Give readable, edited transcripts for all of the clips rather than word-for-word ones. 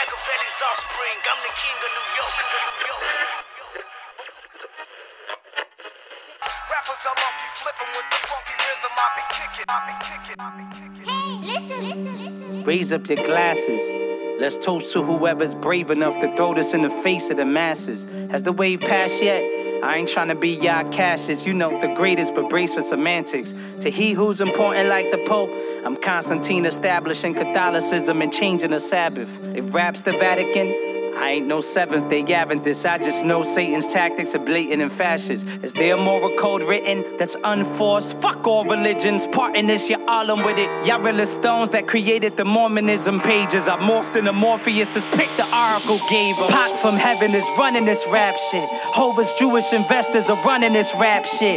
Machiavelli's offspring. I'm the king of New York. Rappers are monkey flipping with the funky rhythm. I be kicking. Raise up your glasses. Let's toast to whoever's brave enough to throw this in the face of the masses. Has the wave passed yet? I ain't tryna be y'all Cassius, you know, the greatest, but brace for semantics. To he who's important like the Pope, I'm Constantine establishing Catholicism and changing the Sabbath. If rap's the Vatican, I ain't no Seventh-day Adventist. I just know Satan's tactics are blatant and fascist. Is there a moral code written that's unforced? Fuck all religions, part in this, you're all in with it. Y'all real stones that created the Mormonism pages. I morphed into Morpheus, picked the oracle gave him. Pac from heaven is running this rap shit. Hova's Jewish investors are running this rap shit.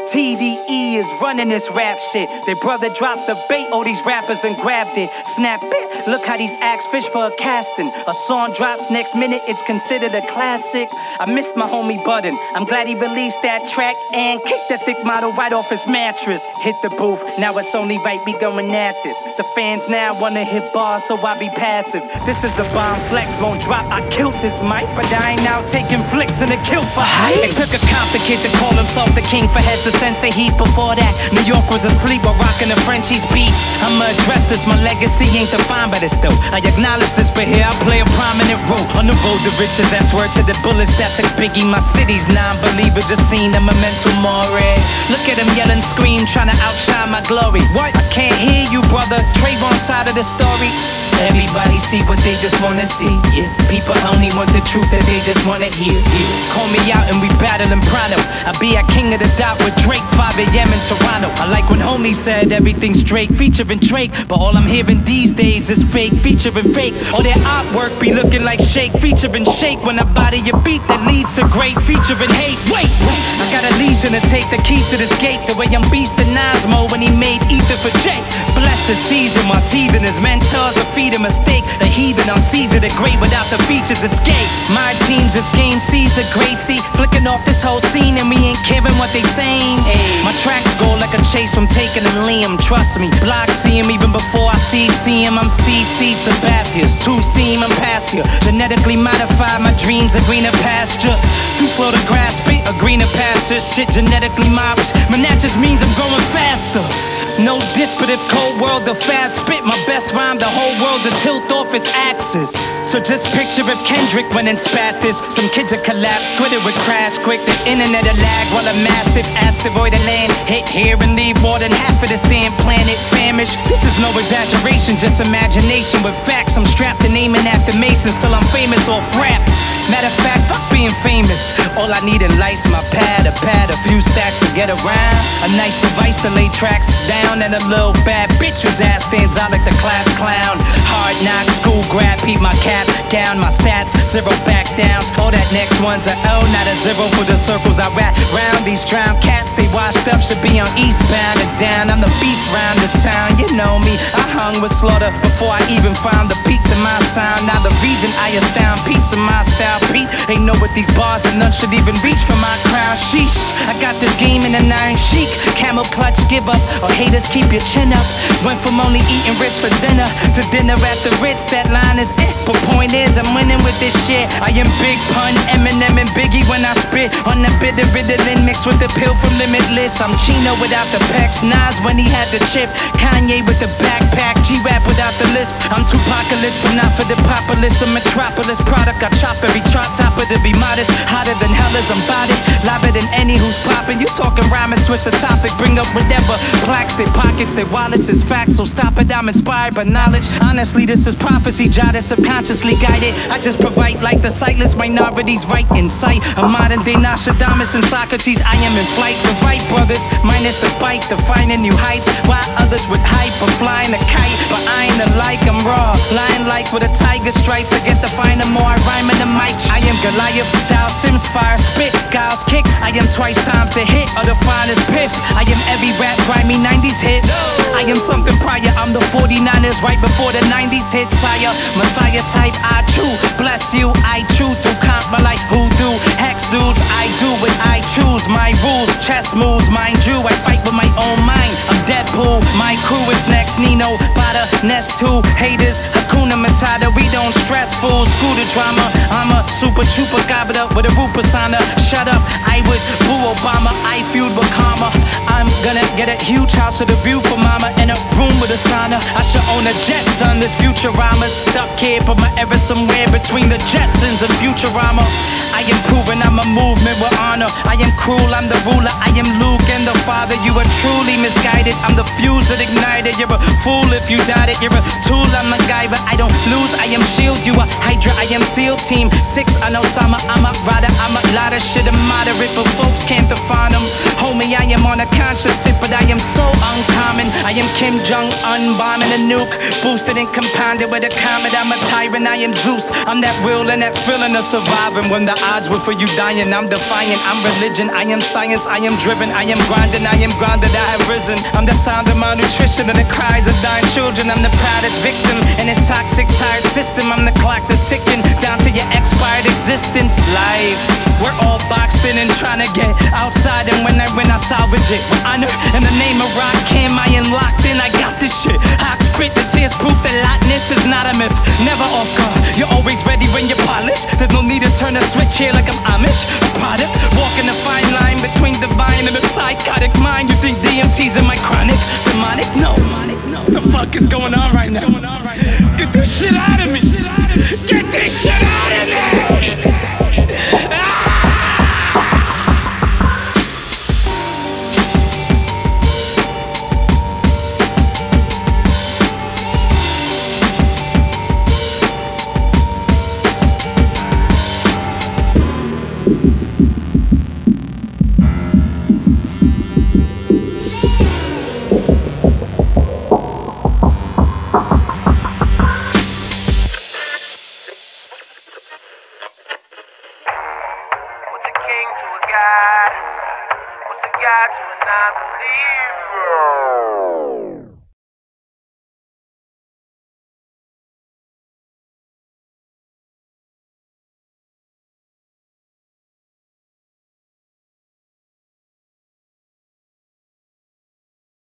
TDE is running this rap shit. Their brother dropped the bait, all these rappers then grabbed it. Snap it, look how these acts fish for a casting. A song drops next minute, it's considered a classic. I missed my homie Budden, I'm glad he released that track and kicked that thick model right off his mattress. Hit the booth, now it's only right we going at this. The fans now wanna hit bars, so I be passive. This is a bomb flex, won't drop, I killed this mic, but I ain't now taking flicks in a kill for hype. It took a competent kid to call himself the king for heads to sense the heat. Before that, New York was asleep while rocking the Frenchies beats. I'ma address this, my legacy ain't defined by this though. I acknowledge this, but here I play a prominent role. On the road to riches, that's word to the bullets that took Biggie. My city's non-believers just seen a memento mori. Look at them yelling, scream, trying to outshine my glory. What? I can't hear you, brother. Trayvon's side of the story. Everybody see what they just wanna see, yeah. People only want the truth that they just wanna hear, yeah. Call me out and we battling pronto. I be a king of the dot with Drake, 5 a.m. in Toronto. I like when homie said everything's Drake, featuring Drake. But all I'm hearing these days is fake, featuring fake. All their artwork be looking like Shake, featuring Shake. When I body a beat that leads to great, featuring hate. Wait, I got a legion to take the keys to this gate. The way I'm beastin' Nazmo when he made ether for Jake. Blessed season while teething his mentors are feeding a mistake. A heathen on Caesar the great, without the features it's gay. My team's this game Caesar Gracie, flicking off this whole scene and we ain't caring what they saying. My tracks go like a chase from taking a Liam. Trust me, block see him even before I see him. I'm CC Sabathia, 2 seam and pass here. Genetically modified, my dreams are greener pasture. Too slow to grasp it, a greener pasture. Shit genetically modified, man that just means I'm growing faster. No diss, but if cold world the fast spit, my best rhyme the whole world to tilt off its axis. So just picture if Kendrick went and spat this. Some kids would collapse, Twitter would crash quick, the internet would lag while a massive asteroid would land, hit here and leave more than half of this damn planet famished. This is no exaggeration, just imagination with facts. I'm strapped to naming after Masons till I'm famous off rap. Matter of fact, fuck being famous. All I need in life's my pad, a few stacks to get around. A nice device to lay tracks down, and a little bad bitch whose ass stands out like the class clown. Hard knock, school grad, peep my cap, gown, my stats, 0 back downs. All that next one's a L, not a 0 for the circles I rap round. These drowned cats, they washed up, should be on eastbound and down. I'm the beast round this town, you know me. I hung with slaughter before I even found the peak to my sound. Now the reason I astound peaks in my style. Pete, ain't know what these bars and none should even reach for my crown. Sheesh, I got this game in an iron chic. Camel clutch, give up, or haters keep your chin up. Went from only eating Ritz for dinner to dinner at the Ritz. That line is it, but point is I'm winning with this shit. I am Big Pun, Eminem and Biggie when I spit on the bitter Ritalin mixed with the pill from Limitless. I'm Chino without the pecs, Nas when he had the chip, Kanye with the backpack, G-Rap without the lisp. I'm Tupacalypse, but not for the populace. A metropolis product, I chop every chart topper to be modest. Hotter than hell as I'm bodied, liver than any who's popping. You talking rhyme and switch the topic, bring up whatever. Plaques, their pockets, their wallets is facts, so stop it, I'm inspired by knowledge. Honestly, this is prophecy, jotted, subconsciously guided. I just provide like the sightless minorities right in sight. A modern day Nostradamus and Socrates, I am in flight. The right brothers, minus the bite, defining new heights. While others with hype or flying a kite, but I ain't alike, I'm raw. Lying like with a tiger stripe, forget to find them more, I rhyme in the mic. I am Goliath, Dow Sims, fire, spit, Giles kick. I am twice times the hit of the finest piff. I am every rap grimy 90s hit. I am something prior, I'm the 49ers right before the 90s hit. Sire, Messiah type, I chew. Bless you, I chew through comma like hoodoo. Hex dudes, I do what I choose. My rules, chess moves, mind you. I fight with my own mind. I'm Deadpool, my crew is next. Nino, Bada, Nest 2, haters, Hakuna Hakuna Matata, we don't stress fools. School the drama, I'm a super trooper, gobbled up with a root persona. Shut up, I would boo Obama, I feud with karma. I'm gonna get a huge house with a view for mama and a room with a sauna. I should own a jet, son, this Futurama. Stuck here, put my ever somewhere between the Jetsons and Futurama. I am proven I'm a movement with honor. I am cruel, I'm the ruler, I am Luke and the father. You are truly misguided, I'm the fuse that ignited. You're a fool if you doubt it, you're a tool, I'm a guy, but I don't lose, I am shield. You a Hydra, I am SEAL Team 6, I know Sama, I'm a rider, I'm a lot of shit, I'm moderate, but folks can't define them. Homie, I am on a conscious tip, but I am so uncommon. I am Kim Jong-un bombing a nuke, boosted and compounded with a comet. I'm a tyrant, I am Zeus, I'm that will and that feeling of surviving. When the odds were for you dying, I'm defiant, I'm religion, I am science, I am driven, I am grinding, I am grounded, I have risen. I'm the sound of malnutrition and the cries of dying children. I'm the proudest victim in this toxic, tired system. I'm the clock that's ticking down to your expired existence. Life, we're all boxed in and trying to get outside, and when I win, I salvage it. With honor in the name of rock, Cam, I am locked in, I got this shit. Hot spit, this here's proof that lightness is not a myth. Never off guard, you're always ready when you're polished. There's no need to turn a switch here like I'm Amish. A product, walking the fine line between divine and the psychotic mind. You think DMT's in my chronic? Demonic? No. The fuck is going on right now? Get this shit out of me! Get this shit out of me! What's a god to a non-believer?